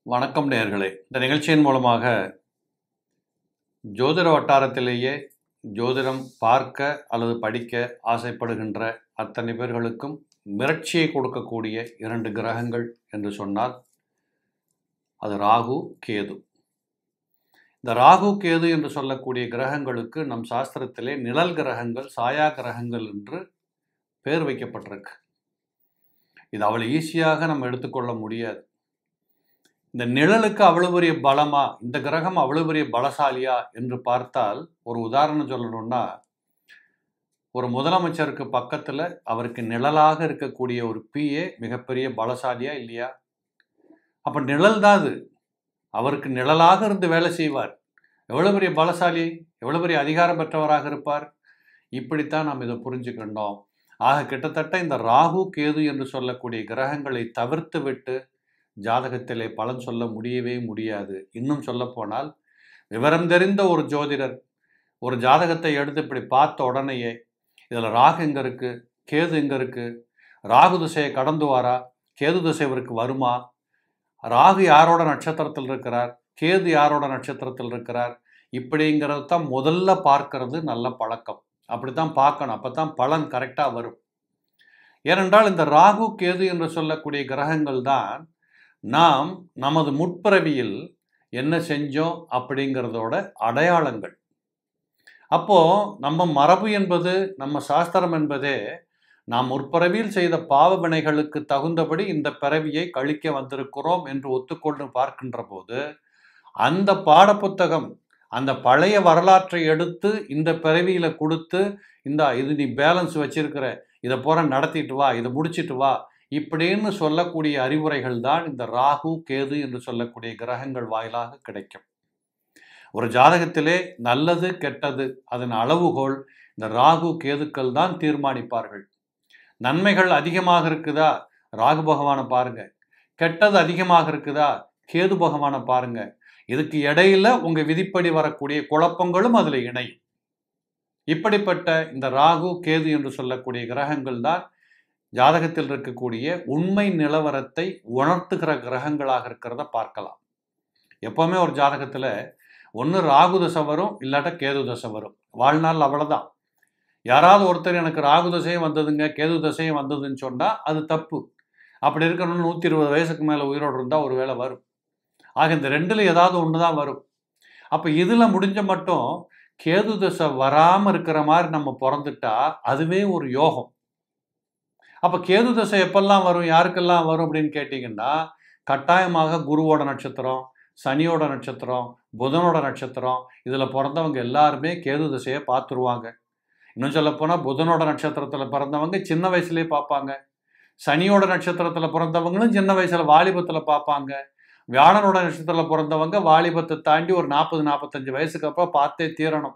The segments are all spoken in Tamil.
வணக்கம் நேயர்களே. இந்த நிகழ்ச்சியின் மூலமாக ஜோதிட வட்டாரத்திலேயே ஜோதிடம் பார்க்க அல்லது படிக்க ஆசைப்படுகின்ற அத்தனை பேர்களுக்கும் மிரட்சியை கொடுக்கக்கூடிய 2 கிரகங்கள் என்று சொன்னால் அது ராகு, கேது. இந்த ராகு, கேது என்று சொல்லக்கூடிய கிரகங்களுக்கு நம் சாஸ்திரத்திலே நிழல் கிரகங்கள், சாயா கிரகங்கள் என்று பேர் வைக்கப்பட்டிருக்கு. இது அவ்வளவு ஈஸியாக நம்ம எடுத்துக்கொள்ள முடியாது. இந்த நிழலுக்கு அவ்வளவு பெரிய பலமா, இந்த கிரகம் அவ்வளவு பெரிய பலசாலியா என்று பார்த்தால், ஒரு உதாரணம் சொல்லணும்னா, ஒரு முதலமைச்சருக்கு பக்கத்துல அவருக்கு நிழலாக இருக்கக்கூடிய ஒரு பிஏ மிகப்பெரிய பலசாலியா இல்லையா? அப்ப நிழல் தான் அது. அவருக்கு நிழலாக இருந்து வேலை செய்வார். எவ்வளவு பெரிய பலசாலி, எவ்வளவு பெரிய அதிகாரம் பெற்றவராக இருப்பார். இப்படித்தான் நாம் இதை புரிஞ்சுக்கணும். ஆக கிட்டத்தட்ட இந்த ராகு, கேது என்று சொல்லக்கூடிய கிரகங்களை தவிர்த்து விட்டு ஜாதகத்திலே பலன் சொல்ல முடியவே முடியாது. இன்னும் சொல்ல போனால், விவரம் தெரிந்த ஒரு ஜோதிடர் ஒரு ஜாதகத்தை எடுத்து இப்படி பார்த்த உடனேயே இதில் ராகு எங்கே இருக்கு, கேது எங்கே இருக்கு, ராகு திசையை கடந்து வாரா, கேது திசை இவருக்கு வருமா, ராகு யாரோட நட்சத்திரத்தில் இருக்கிறார், கேது யாரோட நட்சத்திரத்தில் இருக்கிறார், இப்படிங்கிறது தான் முதல்ல பார்க்கறது நல்ல பழக்கம். அப்படித்தான் பார்க்கணும். அப்போ தான் பலன் கரெக்டாக வரும். ஏனென்றால் இந்த ராகு, கேது என்று சொல்லக்கூடிய கிரகங்கள் தான் நாம் நமது முற்பிறவியில் என்ன செஞ்சோம் அப்படிங்கிறதோட அடையாளங்கள். அப்போ நம்ம மரபு என்பது, நம்ம சாஸ்திரம் என்பதே நாம் முற்பிறவியில் செய்த பாவ வினைகளுக்கு தகுந்தபடி இந்த பிறவியை கழிக்க வந்திருக்கிறோம் என்று ஒத்துக்கொண்டு பார்க்கின்ற போது, அந்த பாடப்புத்தகம், அந்த பழைய வரலாற்றை எடுத்து இந்த பிறவியில கொடுத்து, இது நீ பேலன்ஸ் வச்சிருக்கிற, இதை போற நடத்திட்டு வா, இதை முடிச்சிட்டு வா, இப்படின்னு சொல்லக்கூடிய அறிவுரைகள் தான் இந்த ராகு, கேது என்று சொல்லக்கூடிய கிரகங்கள் வாயிலாக கிடைக்கும். ஒரு ஜாதகத்திலே நல்லது கெட்டது அதன் அளவுகோல் இந்த ராகு, கேதுக்கள் தான் தீர்மானிப்பார்கள். நன்மைகள் அதிகமாக இருக்குதா, ராகு பகவானை பாருங்க. கெட்டது அதிகமாக இருக்குதா, கேது பகவானை பாருங்க. இதுக்கு இடையில உங்க விதிப்படி வரக்கூடிய குழப்பங்களும் அதுல இணையும். இப்படிப்பட்ட இந்த ராகு, கேது என்று சொல்லக்கூடிய கிரகங்கள் தான் ஜாதகத்தில் இருக்கக்கூடிய உண்மை நிலவரத்தை உணர்த்துகிற கிரகங்களாக இருக்கிறத பார்க்கலாம். எப்பவுமே ஒரு ஜாதகத்தில் ஒன்று ராகு தசை வரும், இல்லாட்ட கேது தசை வரும். வாழ்நாள் அவ்வளோதான். யாராவது ஒருத்தர் எனக்கு ராகு தசையும் வந்ததுங்க, கேது தசையும் வந்ததுன்னு சொன்னால் அது தப்பு. அப்படி இருக்கணும்னு 120 வயசுக்கு மேலே உயிரோடு இருந்தால் ஒரு வேளை வரும். ஆக இந்த ரெண்டில் ஏதாவது ஒன்று தான் வரும். அப்போ இதில் முடிஞ்ச மட்டும் கேது தசை வராமல் இருக்கிற மாதிரி நம்ம பிறந்துட்டா அதுவே ஒரு யோகம். அப்போ கேது தசை எப்பெல்லாம் வரும், யாருக்கெல்லாம் வரும் அப்படின்னு கேட்டிங்கன்னா, கட்டாயமாக குருவோட நட்சத்திரம், சனியோட நட்சத்திரம், புதனோட நட்சத்திரம், இதில் பிறந்தவங்க எல்லாருமே கேது தசையை பார்த்துருவாங்க. இன்னும் சொல்லப்போனால் புதனோட நட்சத்திரத்தில் பிறந்தவங்க சின்ன வயசுலேயே பார்ப்பாங்க. சனியோட நட்சத்திரத்தில் பிறந்தவங்களும் சின்ன வயசில் வாலிபத்தில் பார்ப்பாங்க. வியாழனோட நட்சத்திரத்தில் பிறந்தவங்க வாலிபத்தை தாண்டி ஒரு 40-45 வயசுக்கு அப்புறம் பார்த்தே தீரணும்.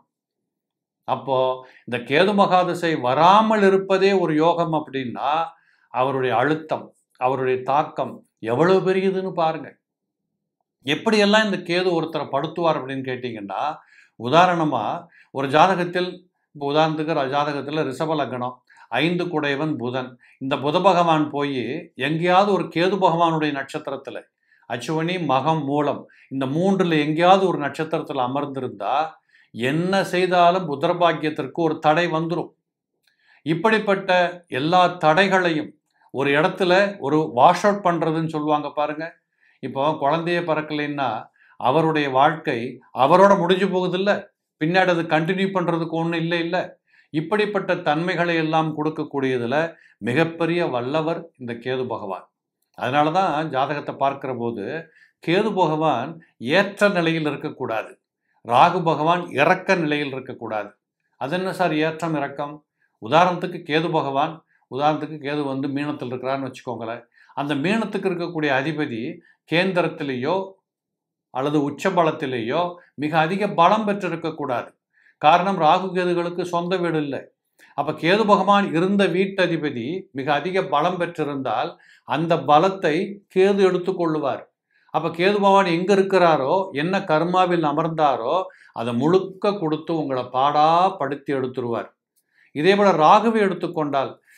அப்போ இந்த கேது மகாதசை வராமல் இருப்பதே ஒரு யோகம் அப்படின்னா, அவருடைய அழுத்தம், அவருடைய தாக்கம் எவ்வளவு பெரியதுன்னு பாருங்க. எப்படியெல்லாம் இந்த கேது ஒருத்தரை படுத்துவார் அப்படின்னு கேட்டிங்கன்னா, உதாரணமா ஒரு ஜாதகத்தில், இப்போ உதாரணத்துக்கு ஜாதகத்தில் ரிஷப லக்னம், 5 குடையவன் புதன். இந்த புத பகவான் போய் எங்கேயாவது ஒரு கேது பகவானுடைய நட்சத்திரத்தில், அச்சுவனி, மகம், மூலம், இந்த 3ல் எங்கேயாவது ஒரு நட்சத்திரத்தில் அமர்ந்திருந்தா என்ன செய்தாலும் புத்திரபாக்கியத்திற்கு ஒரு தடை வந்துடும். இப்படிப்பட்ட எல்லா தடைகளையும் ஒரு இடத்துல ஒரு வாஷ் அவுட் பண்ணுறதுன்னு சொல்லுவாங்க பாருங்க. இப்போ குழந்தைய பிறக்கலைன்னா அவருடைய வாழ்க்கை அவரோட முடிஞ்சு போகுதில்ல, பின்னாடி அது கண்டினியூ பண்ணுறதுக்கு ஒன்றும் இல்லை. இப்படிப்பட்ட தன்மைகளை எல்லாம் கொடுக்கக்கூடியதில் மிகப்பெரிய வல்லவர் இந்த கேது பகவான். அதனால தான் ஜாதகத்தை பார்க்கிற போது கேது பகவான் ஏற்ற நிலையில் இருக்கக்கூடாது, ராகு பகவான் இறக்க நிலையில் இருக்கக்கூடாது. அது என்ன சார் ஏற்றம் இறக்கம்? உதாரணத்துக்கு கேது பகவான், கேது வந்து மீனத்தில் இருக்கிறான்னு வச்சுக்கோங்களேன். அந்த மீனத்துக்கு இருக்கக்கூடிய அதிபதி கேந்திரத்திலேயோ அல்லது உச்ச பலத்திலேயோ மிக அதிக பலம் பெற்றிருக்கக்கூடாது. காரணம், ராகு கேதுகளுக்கு சொந்த வீடு இல்லை. அப்போ கேது பகவான் இருந்த வீட்டதிபதி மிக அதிக பலம் பெற்றிருந்தால் அந்த பலத்தை கேது எடுத்துக்கொள்ளுவார். அப்போ கேது பகவான் எங்கே இருக்கிறாரோ, என்ன கர்மாவில் அமர்ந்தாரோ அதை முழுக்க கொடுத்து உங்களை பாடா படுத்தி எடுத்துருவார். இதே போல ராகுவை எடுத்துக்கொண்டால்,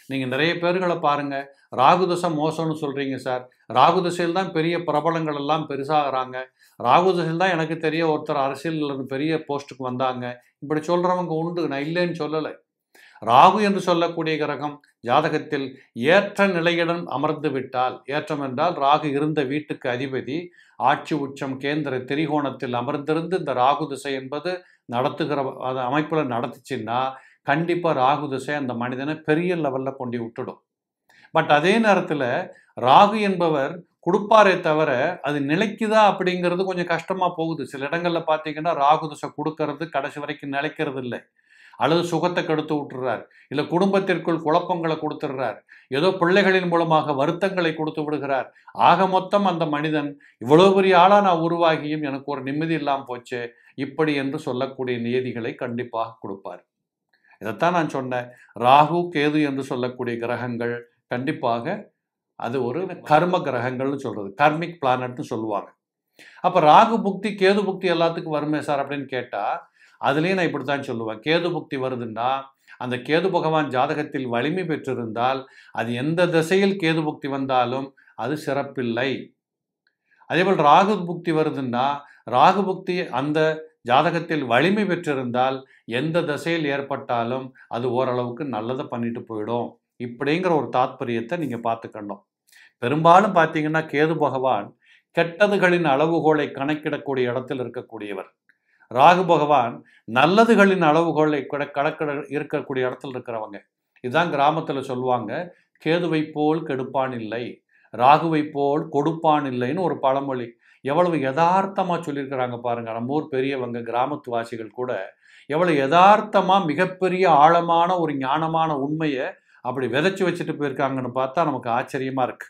நீங்கள் நிறைய பேர்களை பாருங்கள், ராகு தசை மோசம்னு சொல்கிறீங்க சார், ராகு தசையில் தான் பெரிய பிரபலங்கள் எல்லாம் பெருசாகிறாங்க, ராகு தசையில் தான் எனக்கு தெரிய ஒருத்தர் அரசியலில் பெரிய போஸ்ட்டுக்கு வந்தாங்க, இப்படி சொல்கிறவங்க உண்டு, நான் இல்லைன்னு சொல்லலை. ராகு என்று சொல்லக்கூடிய கிரகம் ஜாதகத்தில் ஏற்ற நிலையுடன் அமர்ந்து விட்டால், ஏற்றம் என்றால் ராகு இருந்த வீட்டுக்கு அதிபதி ஆட்சி உச்சம் கேந்திர திரிகோணத்தில் அமர்ந்திருந்து இந்த ராகு திசை என்பது நடத்துகிற அது அமைப்பில் நடத்துச்சுன்னா கண்டிப்பாக ராகு திசை அந்த மனிதனை பெரிய லெவலில் கொண்டு விட்டுடும். பட் அதே நேரத்தில் ராகு என்பவர் கொடுப்பாரே தவிர அது நிலைக்குதா அப்படிங்கிறது கொஞ்சம் கஷ்டமாக போகுது. சில இடங்களில் பார்த்தீங்கன்னா ராகு திசை கொடுக்கறது கடைசி வரைக்கும் நிலைக்கிறது இல்லை, அல்லது சுகத்தை கெடுத்து விட்டுறார், இல்லை குடும்பத்திற்குள் குழப்பங்களை கொடுத்துடுறார், ஏதோ பிள்ளைகளின் மூலமாக வருத்தங்களை கொடுத்து விடுகிறார். ஆக மொத்தம் அந்த மனிதன் இவ்வளோ பெரிய ஆளாக நான் உருவாகியும் எனக்கு ஒரு நிம்மதி இல்லாமல் போச்சு இப்படி என்று சொல்லக்கூடிய நியதிகளை கண்டிப்பாக கொடுப்பார். இதைத்தான் நான் சொன்னேன், ராகு கேது என்று சொல்லக்கூடிய கிரகங்கள் கண்டிப்பாக அது ஒரு கர்ம கிரகங்கள்னு சொல்கிறது, கர்மிக் பிளானட்னு சொல்லுவாங்க. அப்போ ராகு புக்தி கேது புக்தி எல்லாத்துக்கும் வருமே சார் அப்படின்னு கேட்டால் அதுலேயும் நான் இப்படி தான் சொல்லுவேன். கேது புக்தி வருதுன்னா அந்த கேது பகவான் ஜாதகத்தில் வலிமை பெற்றிருந்தால் அது எந்த திசையில் கேது புக்தி வந்தாலும் அது சிறப்பில்லை. அதேபோல் ராகு புக்தி வருதுன்னா ராகு புக்தி அந்த ஜாதகத்தில் வலிமை பெற்றிருந்தால் எந்த திசையில் ஏற்பட்டாலும் அது ஓரளவுக்கு நல்லதை பண்ணிட்டு போயிடும். இப்படிங்கிற ஒரு தாத்பரியத்தை நீங்கள் பார்த்துக்கணும். பெரும்பாலும் பார்த்தீங்கன்னா கேது பகவான் கெட்டதுகளின் அளவுகோலை கணக்கிடக்கூடிய இடத்தில் இருக்கக்கூடியவர். ராகு பகவான் நல்லதுகளின் அளவுகோலை கணக்கிட இருக்கக்கூடிய இடத்துல இருக்கிறவங்க. இதுதான் கிராமத்தில் சொல்லுவாங்க, கேதுவை போல் கெடுப்பான் இல்லை, ராகுவை போல் கொடுப்பான் இல்லைன்னு ஒரு பழமொழி. எவ்வளவு யதார்த்தமாக சொல்லியிருக்கிறாங்க பாருங்க. நம்ம ஊர் பெரியவங்க கிராமத்து வாசிகள் கூட எவ்வளவு யதார்த்தமாக மிகப்பெரிய ஆழமான ஒரு ஞானமான உண்மையை அப்படி விதைச்சி வச்சுட்டு போயிருக்காங்கன்னு பார்த்தா நமக்கு ஆச்சரியமாக இருக்கு.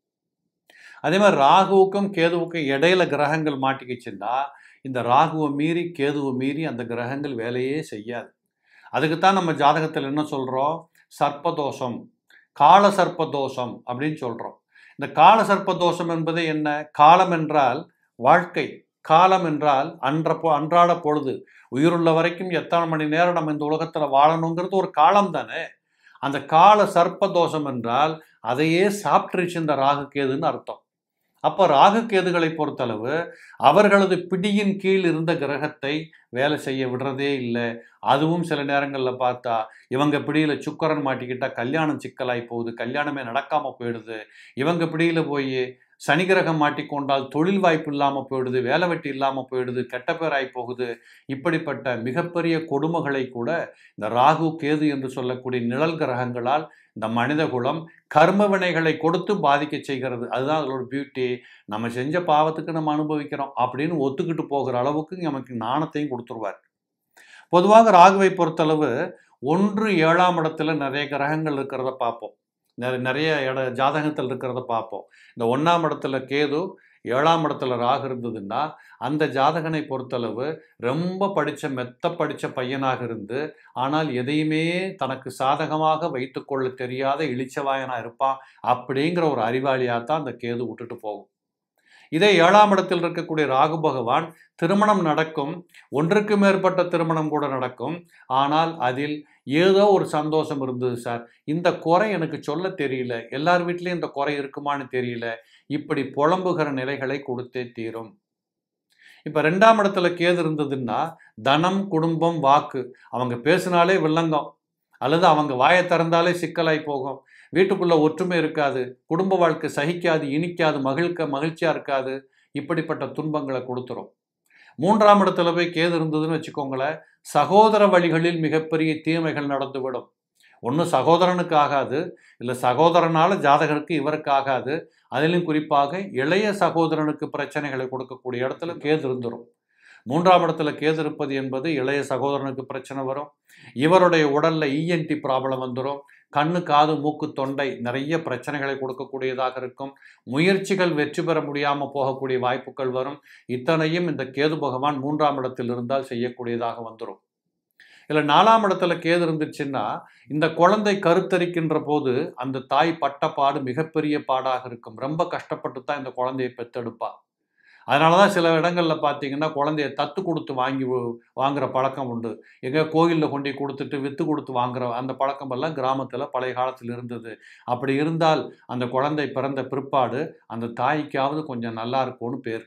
அதே மாதிரி ராகுவுக்கும் கேதுவுக்கும் இடையில கிரகங்கள் மாட்டிக்கிச்சுன்னா இந்த ராகுவை மீறி கேதுவை மீறி அந்த கிரகங்கள் வேலையே செய்யாது. அதுக்குத்தான் நம்ம ஜாதகத்தில் என்ன சொல்கிறோம், சர்ப்பதோஷம், கால சர்ப்பதோஷம் அப்படின்னு சொல்கிறோம். இந்த கால சர்ப்பதோஷம் என்பது என்ன? காலம் என்றால் வாழ்க்கை, காலம் என்றால் அன்றாட பொழுது, உயிருள்ள வரைக்கும் எத்தனை மணி நேரம் நம்ம இந்த உலகத்தில் வாழணுங்கிறது ஒரு காலம் தானே. அந்த கால சர்ப்பதோஷம் என்றால் அதையே சாப்பிட்டுருச்சு இந்த ராகு கேதுன்னு அர்த்தம். அப்போ ராகு கேதுகளை பொறுத்தளவு அவர்களது பிடியின் கீழ் இருந்த கிரகத்தை வேலை செய்ய விடுறதே இல்லை. அதுவும் சில நேரங்களில் பார்த்தா இவங்க பிடியில் சுக்கரன் மாட்டிக்கிட்டா கல்யாணம் சிக்கலாகி போகுது, கல்யாணமே நடக்காமல் போயிடுது. இவங்க பிடியில் போய் சனி கிரகம் மாட்டிக்கொண்டால் தொழில் வாய்ப்பு இல்லாமல் போயிடுது, வேலை வெட்டி இல்லாமல் போயிடுது, கெட்ட பேராகி போகுது. இப்படிப்பட்ட மிகப்பெரிய கொடுமைகளை கூட இந்த ராகு கேது என்று சொல்லக்கூடிய நிழல் கிரகங்களால் இந்த மனித குலம் கர்ம வினைகளை கொடுத்து பாதிக்க செய்கிறது. அதுதான் அதோட பியூட்டி. நம்ம செஞ்ச பாவத்துக்கு நம்ம அனுபவிக்கிறோம் அப்படின்னு ஒத்துக்கிட்டு போகிற அளவுக்கு நமக்கு நாணத்தையும் கொடுத்துருவார். பொதுவாக ராகுவை பொறுத்தளவு 1-7ஆம் இடத்துல நிறைய கிரகங்கள் இருக்கிறத பார்ப்போம், நிறைய ஜாதகத்தில் இருக்கிறத பார்ப்போம். இந்த 1ஆம் இடத்துல கேது, 7ஆம் இடத்துல ராகு இருந்ததுன்னா அந்த ஜாதகனை பொறுத்தளவு ரொம்ப மெத்த படித்த பையனாக இருந்து ஆனால் எதையுமே தனக்கு சாதகமாக வைத்துக்கொள்ள தெரியாத இளிச்சவாயனாக இருப்பான். அப்படிங்கிற ஒரு அறிவாளியாக தான் அந்த கேது விட்டுட்டு போகும். இதே 7ஆம் இடத்தில் இருக்கக்கூடிய ராகு பகவான் திருமணம் நடக்கும், ஒன்றுக்கு மேற்பட்ட திருமணம் கூட நடக்கும். ஆனால் அதில் ஏதோ ஒரு சந்தோஷம் இருந்தது சார், இந்த குறை எனக்கு சொல்ல தெரியல, எல்லார் வீட்லேயும் இந்த குறை இருக்குமான்னு தெரியல, இப்படி புலம்புகிற நிலைகளை கொடுத்தே தீரும். இப்போ 2ஆம் இடத்துல கேது இருந்ததுன்னா தனம், குடும்பம், வாக்கு, அவங்க பேசினாலே வில்லங்கம், அல்லது அவங்க வாயை திறந்தாலே சிக்கலாய் போகும். வீட்டுக்குள்ள ஒற்றுமை இருக்காது, குடும்ப வாழ்க்கை சகிக்காது, இனிக்காது, மகிழ்ச்சியாக இருக்காது. இப்படிப்பட்ட துன்பங்களை கொடுத்துரும். 3ஆம் இடத்துல போய் கேது இருந்ததுன்னு வச்சுக்கோங்களேன், சகோதர வழிகளில் மிகப்பெரிய தீமைகள் நடந்துவிடும். ஒன்று சகோதரனுக்கு ஆகாது, இல்லை சகோதரனால ஜாதகருக்கு இவருக்கு ஆகாது. அதிலும் குறிப்பாக இளைய சகோதரனுக்கு பிரச்சனைகளை கொடுக்கக்கூடிய இடத்துல கேது இருந்துடும். 3ஆம் இடத்துல கேது இருப்பது என்பது இளைய சகோதரனுக்கு பிரச்சனை வரும். இவருடைய உடல்ல இஎன்டி ப்ராப்ளம் வந்துடும். கண்ணு, காது, மூக்கு, தொண்டை நிறைய பிரச்சனைகளை கொடுக்கக்கூடியதாக இருக்கும். முயற்சிகள் வெற்றி பெற முடியாமல் போகக்கூடிய வாய்ப்புகள் வரும். இத்தனையும் இந்த கேது பகவான் 3ஆம் இடத்தில் இருந்தால் செய்யக்கூடியதாக வந்துடும். இல்லை 4ஆம் இடத்துல கேது இருந்துச்சுன்னா இந்த குழந்தை கருத்தரிக்கின்ற போது அந்த தாய் பட்ட பாடு மிகப்பெரிய பாடாக இருக்கும். ரொம்ப கஷ்டப்பட்டு தான் இந்த குழந்தையை பெற்றெடுப்பா. அதனால தான் சில இடங்களில் பார்த்தீங்கன்னா குழந்தைய தத்து கொடுத்து வாங்குற பழக்கம் உண்டு. எங்கே கோயிலில் கொண்டு கொடுத்துட்டு விற்று கொடுத்து வாங்குற அந்த பழக்கமெல்லாம் கிராமத்தில் பழைய காலத்தில் இருந்தது. அப்படி இருந்தால் அந்த குழந்தை பிறந்த பிற்பாடு அந்த தாய்க்காவது கொஞ்சம் நல்லா இருக்கும்னு பேர்.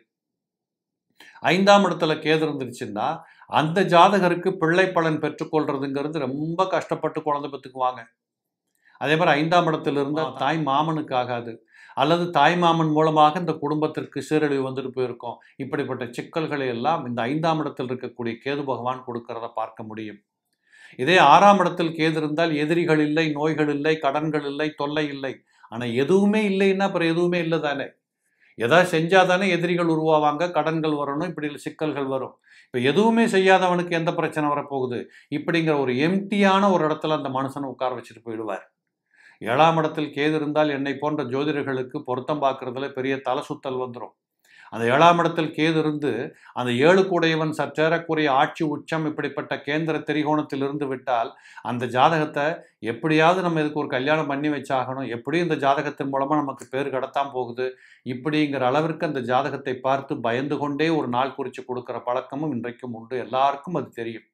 5ஆம் இடத்துல கேது இருந்துருச்சுன்னா அந்த ஜாதகருக்கு பிள்ளை பலன் பெற்றுக்கொள்றதுங்கிறது ரொம்ப கஷ்டப்பட்டு குழந்தை பெற்றுக்குவாங்க. அதே மாதிரி 5ஆம் இடத்துல இருந்தால் தாய் மாமனுக்கு ஆகாது, அல்லது தாய் மாமன் மூலமாக இந்த குடும்பத்திற்கு சீரழிவு வந்துட்டு போயிருக்கும். இப்படிப்பட்ட சிக்கல்களை எல்லாம் இந்த 5ஆம் இடத்தில் இருக்கக்கூடிய கேது பகவான் கொடுக்கறத பார்க்க முடியும். இதே 6ஆம் இடத்தில் கேது இருந்தால் எதிரிகள் இல்லை, நோய்கள் இல்லை, கடன்கள் இல்லை, தொல்லை இல்லை. ஆனால் எதுவுமே இல்லைன்னா அப்புறம் எதுவுமே இல்லை தானே. எதாவது செஞ்சால் தானே எதிரிகள் உருவாவாங்க, கடன்கள் வரணும், இப்படி சிக்கல்கள் வரும். இப்போ எதுவுமே செய்யாதவனுக்கு எந்த பிரச்சனை வரப்போகுது? இப்படிங்கிற ஒரு எம்டியான ஒரு இடத்துல அந்த மனுஷனை உட்கார வச்சுட்டு போயிடுவார். 7ஆம் இடத்தில் கேது இருந்தால் என்னை போன்ற ஜோதிடர்களுக்கு பொருத்தம் பார்க்கறதுல பெரிய தலை சுத்தல் வந்துடும். அந்த 7ஆம் இடத்தில் கேது இருந்து அந்த 7 கூடையவன் சற்றேறக்குரிய ஆட்சி உச்சம் இப்படிப்பட்ட கேந்திர திரிகோணத்தில் இருந்து விட்டால் அந்த ஜாதகத்தை எப்படியாவது நம்ம இதுக்கு ஒரு கல்யாணம் பண்ணி வச்சாகணும், எப்படியும் இந்த ஜாதகத்தின் மூலமாக நமக்கு பேர் கிடத்தான் போகுது, இப்படிங்கிற அளவிற்கு அந்த ஜாதகத்தை பார்த்து பயந்து கொண்டே ஒரு நாள் குறித்து கொடுக்குற பழக்கமும் இன்றைக்கும் உண்டு. எல்லாருக்கும் அது தெரியும்.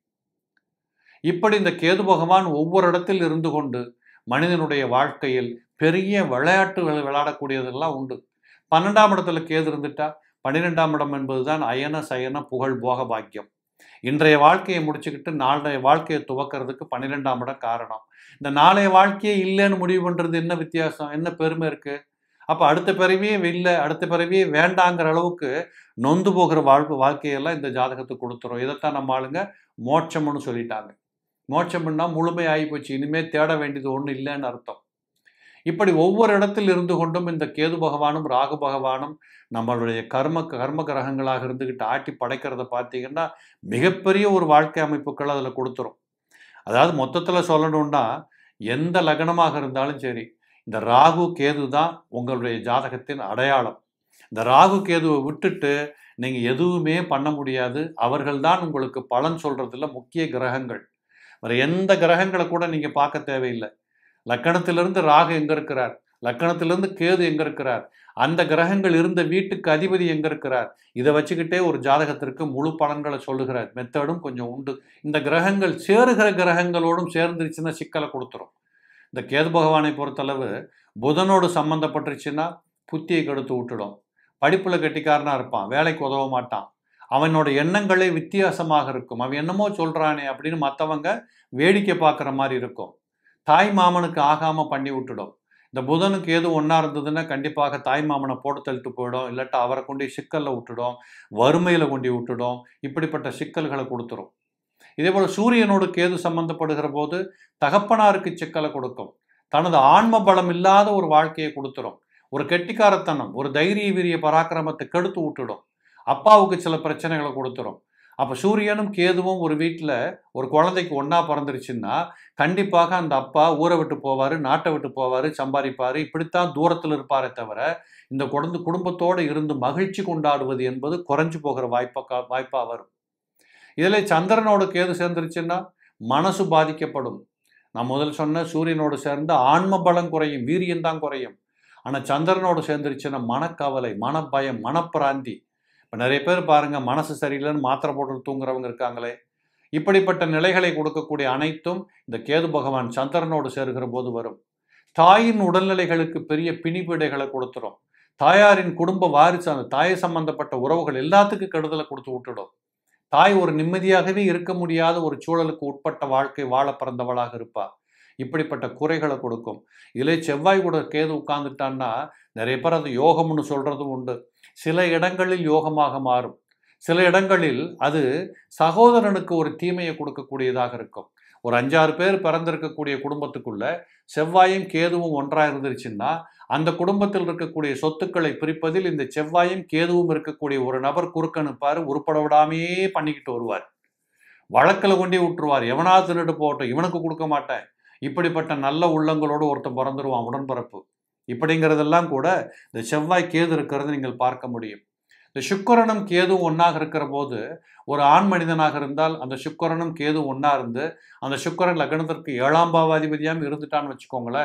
இப்படி இந்த கேது பகவான் ஒவ்வொரு இடத்தில் இருந்து கொண்டு மனிதனுடைய வாழ்க்கையில் பெரிய விளையாட்டுகள் விளையாடக்கூடியதெல்லாம் உண்டு. 12ஆம் இடத்துல கேது இருந்துட்டா 12ஆம் இடம் என்பதுதான் அயன சயன புகழ் போக பாக்கியம். இன்றைய வாழ்க்கையை முடிச்சுக்கிட்டு நாளைய வாழ்க்கையை துவக்கிறதுக்கு 12ஆம் இடம் காரணம். இந்த நாளைய வாழ்க்கையே இல்லைன்னு முடிவு பண்ணுறது என்ன வித்தியாசம், என்ன பெருமை இருக்கு? அப்போ அடுத்த பிறவியே இல்லை, அடுத்த பிறவியே வேண்டாங்கிற அளவுக்கு நொந்து போகிற வாழ்க்கையெல்லாம் இந்த ஜாதகத்துக்கு கொடுத்துரும். இதைத்தான் நம்ம ஆளுங்க மோட்சம்னு சொல்லிட்டாங்க. மோட்சம்னா முழுமை ஆகி போச்சு, இனிமேல் தேட வேண்டியது ஒன்றும் இல்லைன்னு அர்த்தம். இப்படி ஒவ்வொரு இடத்தில் இருந்து கொண்டும் இந்த கேது பகவானும் ராகு பகவானும் நம்மளுடைய கர்ம கிரகங்களாக இருந்துக்கிட்டு ஆட்டி படைக்கிறத பார்த்தீங்கன்னா மிகப்பெரிய ஒரு வாழ்க்கை அமைப்புகள் அதில் கொடுத்துரும். அதாவது மொத்தத்தில் சொல்லணும்னா எந்த லக்னமாக இருந்தாலும் சரி, இந்த ராகு கேது தான் உங்களுடைய ஜாதகத்தின் அடையாளம். இந்த ராகு கேதுவை விட்டுட்டு நீங்கள் எதுவுமே பண்ண முடியாது. அவர்கள் தான் உங்களுக்கு பலன் சொல்கிறதுல முக்கிய கிரகங்கள். வேறு எந்த கிரகங்களை கூட நீங்கள் பார்க்க தேவையில்லை. லக்கணத்திலிருந்து ராகு எங்கே இருக்கிறார், லக்கணத்திலிருந்து கேது எங்கே இருக்கிறார், அந்த கிரகங்கள் இருந்த வீட்டுக்கு அதிபதி எங்கே இருக்கிறார், இதை வச்சுக்கிட்டே ஒரு ஜாதகத்திற்கு முழு பலன்களை சொல்லுகிற மெத்தடும் கொஞ்சம் உண்டு. இந்த கிரகங்கள் சேருகிற கிரகங்களோடும் சேர்ந்துருச்சுன்னா சிக்கலை கொடுத்துரும். இந்த கேது பகவானை பொறுத்தளவு புதனோடு சம்மந்தப்பட்டுருச்சுன்னா புத்தியை கெடுத்து விட்டுடும். படிப்பில் கெட்டிக்காரனாக இருப்பான், வேலைக்கு உதவ மாட்டான், அவனோட எண்ணங்களே வித்தியாசமாக இருக்கும். அவன் என்னமோ சொல்கிறானே அப்படின்னு மற்றவங்க வேடிக்கை பார்க்குற மாதிரி இருக்கும். தாய் மாமனுக்கு ஆகாமல் பண்ணி விட்டுடும். இந்த புதனுக்கு ஏது ஒன்றா இருந்ததுன்னா கண்டிப்பாக தாய் மாமனை போட்டு தள்ளிட்டு போயிடும், இல்லாட்டா அவரை கொண்டு சிக்கலில் விட்டுடும், வறுமையில் கொண்டு விட்டுடும், இப்படிப்பட்ட சிக்கல்களை கொடுத்துரும். இதே போல் சூரியனோடு கேது சம்பந்தப்படுகிற போது தகப்பனாருக்கு சிக்கலை கொடுக்கும். தனது ஆன்ம பலம் இல்லாத ஒரு வாழ்க்கையை கொடுத்துரும். ஒரு கெட்டிக்காரத்தனம், ஒரு தைரிய வீரிய பராக்கிரமத்தை கெடுத்து விட்டுடும். அப்பாவுக்கு சில பிரச்சனைகளை கொடுத்துரும். அப்போ சூரியனும் கேதுவும் ஒரு வீட்டில் ஒரு குழந்தைக்கு ஒன்றா பிறந்துருச்சுன்னா கண்டிப்பாக அந்த அப்பா ஊரை விட்டு போவார், நாட்டை விட்டு போவார், சம்பாதிப்பார், இப்படித்தான் தூரத்தில் இருப்பாரே தவிர இந்த குடும்பத்தோடு இருந்து மகிழ்ச்சி கொண்டாடுவது என்பது குறைஞ்சு போகிற வாய்ப்பாக வரும். இதில் சந்திரனோட கேது சேர்ந்துருச்சுன்னா மனசு பாதிக்கப்படும். நான் முதல் சொன்ன சூரியனோடு சேர்ந்து ஆன்ம பலம் குறையும், வீரியம்தான் குறையும். ஆனால் சந்திரனோடு சேர்ந்துருச்சுன்னா மனக்கவலை, மனப்பயம், மனப்பிராந்தி. இப்போ நிறைய பேர் பாருங்கள், மனசு சரியில்லைன்னு மாத்திரை போட்டு தூங்குறவங்க இருக்காங்களே. இப்படிப்பட்ட நிலைகளை கொடுக்கக்கூடிய அனைத்தும் இந்த கேது பகவான் சந்திரனோடு சேர்கிற போது வரும். தாயின் உடல்நிலைகளுக்கு பெரிய பிணிப்பீடைகளை கொடுத்துரும். தாயாரின் குடும்ப வாரிசு, அந்த தாயை சம்பந்தப்பட்ட உறவுகள் எல்லாத்துக்கும் கெடுதலை கொடுத்து விட்டுடும். தாய் ஒரு நிம்மதியாகவே இருக்க முடியாத ஒரு சூழலுக்கு உட்பட்ட வாழ்க்கை வாழ பிறந்தவளாக இருப்பாள். இப்படிப்பட்ட குறைகளை கொடுக்கும். இதில் செவ்வாய் கூட கேது உட்கார்ந்துட்டான்னா நிறைய பேர் அது யோகம்னு சொல்கிறதும் உண்டு. சில இடங்களில் யோகமாக மாறும், சில இடங்களில் அது சகோதரனுக்கு ஒரு தீமையை கொடுக்கக்கூடியதாக இருக்கும். ஒரு 5-6 பேர் பிறந்திருக்கக்கூடிய குடும்பத்துக்குள்ள செவ்வாயும் கேதுவும் ஒன்றாக இருந்துருச்சுன்னா அந்த குடும்பத்தில் இருக்கக்கூடிய சொத்துக்களை பிரிப்பதில் இந்த செவ்வாயும் கேதுவும் இருக்கக்கூடிய ஒரு நபர் குறுக்கணுப்பார், உருப்பட விடாமையே பண்ணிக்கிட்டு வருவார். வழக்கில் கொண்டே விட்டுருவார். எவனாவது திருட்டு போகட்டும், இவனுக்கு கொடுக்க மாட்டேன். இப்படிப்பட்ட நல்ல உள்ளங்களோடு ஒருத்தன் பிறந்துருவான், உடன்பிறப்பு. இப்படிங்கிறதெல்லாம் கூட இந்த செவ்வாய் கேது இருக்கிறது நீங்கள் பார்க்க முடியும். இந்த சுக்கிரனும் கேதுவும் ஒன்றாக இருக்கிற போது ஒரு ஆண் மனிதனாக இருந்தால் அந்த சுக்கிரனும் கேதுவும் ஒன்றா இருந்து அந்த சுக்கிரன் லக்னத்திற்கு 7ஆம் பாவாதிபதியாக இருந்துட்டான்னு வச்சுக்கோங்களேன்,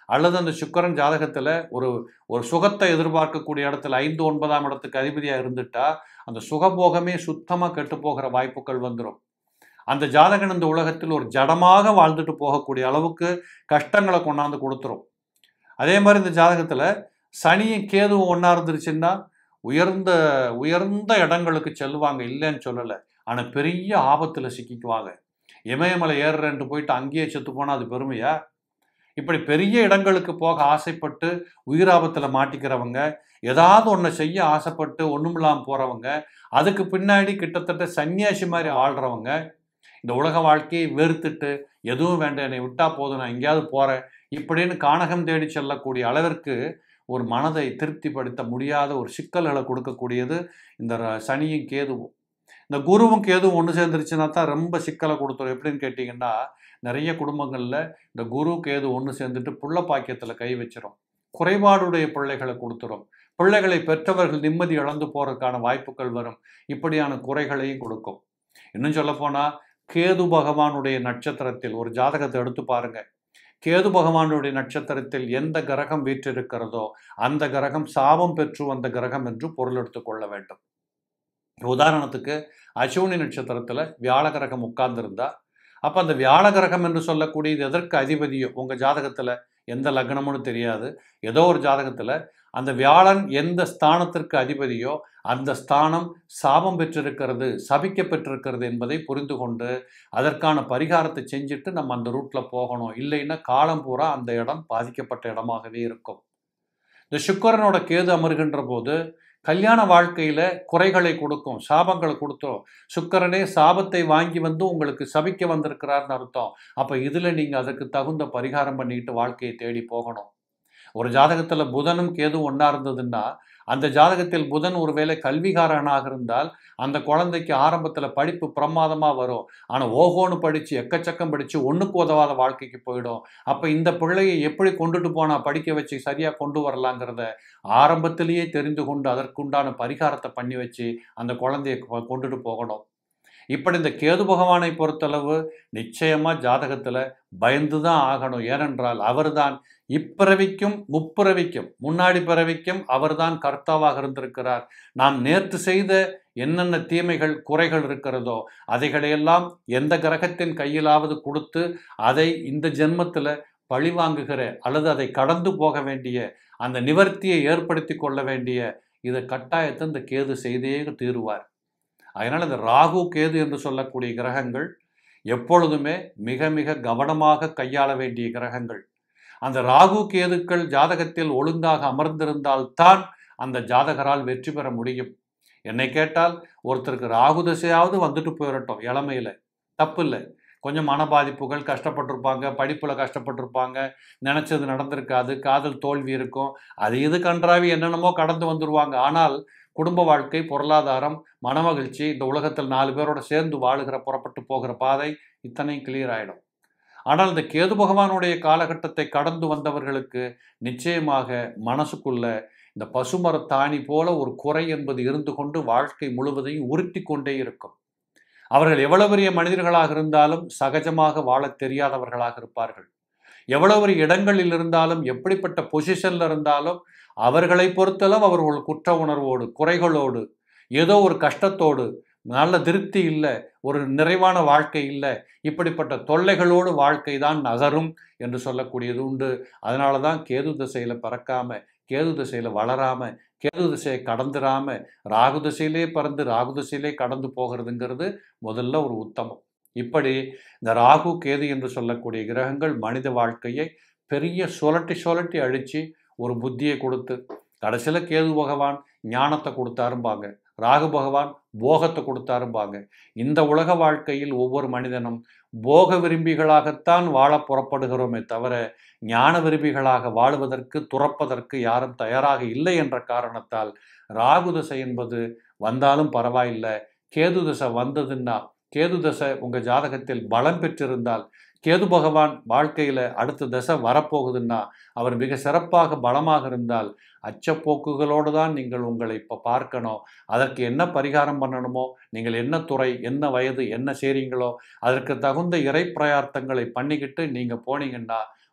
அல்லது அந்த சுக்கிரன் ஜாதகத்தில் ஒரு ஒரு சுகத்தை எதிர்பார்க்கக்கூடிய இடத்துல 5, 9ஆம் இடத்துக்கு அதிபதியாக இருந்துட்டா அந்த சுகபோகமே சுத்தமாக கெட்டு போகிற வாய்ப்புகள் வந்துடும். அந்த ஜாதகன் இந்த உலகத்தில் ஒரு ஜடமாக வாழ்ந்துட்டு போகக்கூடிய அளவுக்கு கஷ்டங்களை கொண்டாந்து கொடுத்துரும். அதே மாதிரி இந்த ஜாதகத்தில் சனியும் கேதுவும் ஒன்றா இருந்துருச்சுன்னா உயர்ந்த உயர்ந்த இடங்களுக்கு செல்வாங்க, இல்லைன்னு சொல்லலை. ஆனால் பெரிய ஆபத்தில் சிக்கிக்குவாங்க. இமயமலை ஏறுறேன்ட்டு போயிட்டு அங்கேயே செத்து போனால் அது பெருமையா? இப்படி பெரிய இடங்களுக்கு போக ஆசைப்பட்டு உயிராபத்தில் மாட்டிக்கிறவங்க, ஏதாவது ஒன்றை செய்ய ஆசைப்பட்டு ஒன்றுமில்லாமல் போகிறவங்க, அதுக்கு பின்னாடி கிட்டத்தட்ட சன்னியாசி மாதிரி வாழ்கிறவங்க, இந்த உலக வாழ்க்கையை வெறுத்துட்டு எதுவும் வேண்டாம், என்னை விட்டா போதும், நான் எங்கேயாவது போகிறேன் இப்படின்னு கானகம் தேடி செல்லக்கூடிய அளவிற்கு ஒரு மனதை திருப்திப்படுத்த முடியாத ஒரு சிக்கல்களை கொடுக்கக்கூடியது இந்த சனியும் கேதுவும். இந்த குருவும் கேதுவும் ஒன்று சேர்ந்துருச்சுன்னா தான் ரொம்ப சிக்கலை கொடுத்துரும். எப்படின்னு கேட்டிங்கன்னா, நிறைய குடும்பங்களில் இந்த குரு கேது ஒன்று சேர்ந்துட்டு புள்ள பாக்கியத்தில் கை வச்சிடும், குறைபாடுடைய பிள்ளைகளை கொடுத்துரும், பிள்ளைகளை பெற்றவர்கள் நிம்மதி இழந்து போகிறதுக்கான வாய்ப்புகள் வரும், இப்படியான குறைகளையும் கொடுக்கும். இன்னும் சொல்லப்போனால் கேது பகவானுடைய நட்சத்திரத்தில் ஒரு ஜாதகத்தை எடுத்து பாருங்க. கேது பகவானுடைய நட்சத்திரத்தில் எந்த கிரகம் வீற்றிருக்கிறதோ அந்த கிரகம் சாபம் பெற்று வந்த கிரகம் என்று பொருள் எடுத்துக்கொள்ள வேண்டும். உதாரணத்துக்கு அஸ்வினி நட்சத்திரத்தில் வியாழ கிரகம் உட்கார்ந்துருந்தா, அப்போ அந்த வியாழ கிரகம் என்று சொல்லக்கூடியது எதற்கு அதிபதியோ உங்கள் ஜாதகத்தில் எந்த லக்னமுன்னு தெரியாது, ஏதோ ஒரு ஜாதகத்தில் அந்த வியாழன் எந்த ஸ்தானத்திற்கு அதிபதியோ அந்த ஸ்தானம் சாபம் பெற்றிருக்கிறது, சபிக்க பெற்றிருக்கிறது என்பதை புரிந்து கொண்டு அதற்கான பரிகாரத்தை செஞ்சுட்டு நம்ம அந்த ரூட்டில் போகணும். இல்லைன்னா காலம் பூரா அந்த இடம் பாதிக்கப்பட்ட இடமாகவே இருக்கும். இந்த சுக்கிரனோட கேது அமர்கின்ற போது கல்யாண வாழ்க்கையில் குறைகளை கொடுக்கும், சாபங்களை கொடுத்தோம். சுக்கிரனே சாபத்தை வாங்கி வந்து உங்களுக்கு சபிக்க வந்திருக்கிறார்னு அர்த்தம். அப்போ இதில் நீங்கள் அதற்கு தகுந்த பரிகாரம் பண்ணிக்கிட்டு வாழ்க்கையை தேடி போகணும். ஒரு ஜாதகத்தில் புதனும் கேதுவும் ஒன்றா இருந்ததுன்னா, அந்த ஜாதகத்தில் புதன் ஒருவேளை கல்விகாரனாக இருந்தால் அந்த குழந்தைக்கு ஆரம்பத்தில் படிப்பு பிரமாதமாக வரும். ஆனால் ஓஹோன்னு படித்து எக்கச்சக்கம் படித்து ஒன்றுக்கு உதவாத வாழ்க்கைக்கு போயிடும். அப்போ இந்த பிள்ளையை எப்படி கொண்டுட்டு போனால் படிக்க வச்சு சரியாக கொண்டு வரலாங்கிறத ஆரம்பத்திலேயே தெரிந்து கொண்டு அதற்குண்டான பரிகாரத்தை பண்ணி வச்சு அந்த குழந்தையை கொண்டுட்டு போகணும். இப்படி இந்த கேது பகவானை பொறுத்தளவு நிச்சயமாக ஜாதகத்தில் பயந்து தான் ஆகணும். ஏனென்றால் அவர்தான் இப்பிறவிக்கும் முப்பிறவிக்கும் முன்னாடி பிறவிக்கும் அவர்தான் கர்த்தாவாக இருந்திருக்கிறார். நாம் நேற்று செய்த என்னென்ன தீமைகள் குறைகள் இருக்கிறதோ அதைகளையெல்லாம் எந்த கிரகத்தின் கையிலாவது கொடுத்து அதை இந்த ஜென்மத்தில் பழிவாங்குகிற அல்லது அதை கடந்து போக வேண்டிய அந்த நிவர்த்தியை ஏற்படுத்தி கொள்ள வேண்டிய இதை கட்டாயத்தை இந்த கேது செய்தே தீருவார். அதனால் இந்த ராகு கேது என்று சொல்லக்கூடிய கிரகங்கள் எப்பொழுதுமே மிக மிக கவனமாக கையாள வேண்டிய கிரகங்கள். அந்த ராகு கேதுக்கள் ஜாதகத்தில் ஒழுங்காக அமர்ந்திருந்தால்தான் அந்த ஜாதகரால் வெற்றி பெற முடியும். என்னை கேட்டால் ஒருத்தருக்கு ராகு தசையாவது வந்துட்டு போயிடட்டும் இளமையில், தப்பு இல்லை. கொஞ்சம் மன பாதிப்புகள், கஷ்டப்பட்டிருப்பாங்க, படிப்பில் கஷ்டப்பட்டிருப்பாங்க, நினச்சது நடந்திருக்காது, காதல் தோல்வி இருக்கும், அது இது கன்றாவி என்னென்னமோ கடந்து வந்துடுவாங்க. ஆனால் குடும்ப வாழ்க்கை, பொருளாதாரம், மனமகிழ்ச்சி, இந்த உலகத்தில் 4 பேரோட சேர்ந்து வாழுகிற புறப்பட்டு போகிற பாதை இத்தனையும் கிளியர் ஆகிடும். ஆனால் இந்த கேது பகவானுடைய காலகட்டத்தை கடந்து வந்தவர்களுக்கு நிச்சயமாக மனசுக்குள்ள இந்த பசுமரத்தாணி போல ஒரு குறை என்பது இருந்து கொண்டு வாழ்க்கை முழுவதையும் உருட்டி கொண்டே இருக்கும். அவர்கள் எவ்வளவு பெரிய மனிதர்களாக இருந்தாலும் சகஜமாக வாழ தெரியாதவர்களாக இருப்பார்கள். எவ்வளவு பெரிய இடங்களில் இருந்தாலும் எப்படிப்பட்ட பொசிஷனில் இருந்தாலும் அவர்களை பொறுத்தளவு அவர்கள் குற்ற உணர்வோடு, குறைகளோடு, ஏதோ ஒரு கஷ்டத்தோடு, நல்ல திருப்தி இல்லை, ஒரு நிறைவான வாழ்க்கை இல்லை, இப்படிப்பட்ட தொல்லைகளோடு வாழ்க்கை தான் நகரும் என்று சொல்லக்கூடியது உண்டு. அதனால தான் கேது திசையில் பிறக்காம, கேது திசையில் வளராம, கேது திசையை கடந்துடாம ராகு திசையிலே பிறந்து ராகு திசையிலே கடந்து போகிறதுங்கிறது முதல்ல ஒரு உத்தமம். இப்படி இந்த ராகு கேது என்று சொல்லக்கூடிய கிரகங்கள் மனித வாழ்க்கையை பெரிய சுழட்டி அழித்து ஒரு புத்தியை கொடுத்து, கடைசியில் கேது பகவான் ஞானத்தை கொடுத்தாரும்பாங்க, ராகு பகவான் போகத்தை கொடுத்தாரும்பாங்க. இந்த உலக வாழ்க்கையில் ஒவ்வொரு மனிதனும் போக விரும்பிகளாகத்தான் வாழ புறப்படுகிறோமே தவிர ஞான விரும்பிகளாக வாழுவதற்கு துறப்பதற்கு யாரும் தயாராக இல்லை என்ற காரணத்தால் ராகு தசை என்பது வந்தாலும் பரவாயில்லை, கேது தசை வந்ததுன்னா, கேது தசை உங்கள் ஜாதகத்தில் பலம் பெற்றிருந்தால், கேது பகவான் வாழ்க்கையில் அடுத்த தசை வரப்போகுதுன்னா அவர் மிக சிறப்பாக பலமாக இருந்தால் அச்சப்போக்குகளோடு தான் நீங்கள் உங்களை இப்போ பார்க்கணும். அதற்கு என்ன பரிகாரம் பண்ணணுமோ, நீங்கள் என்ன துறை, என்ன வயது, என்ன செய்றீங்களோ அதற்கு தகுந்த இறை பிரயார்த்தங்களை பண்ணிக்கிட்டு நீங்கள் போனீங்கன்னா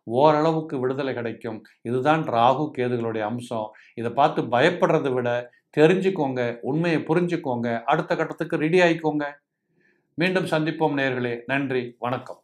ஓரளவுக்கு விடுதலை கிடைக்கும். இதுதான் ராகு கேதுகளுடைய அம்சம். இதை பார்த்து பயப்படுறதை விட தெரிஞ்சுக்கோங்க, உண்மையை புரிஞ்சுக்கோங்க, அடுத்த கட்டத்துக்கு ரெடி ஆயிக்கோங்க. மீண்டும் சந்திப்போம் நேயர்களே. நன்றி, வணக்கம்.